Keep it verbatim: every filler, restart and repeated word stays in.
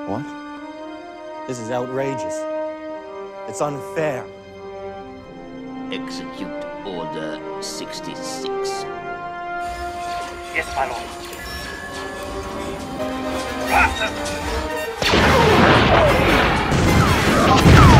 What? This is outrageous. It's unfair. Execute Order sixty-six. Yes, my lord. Faster!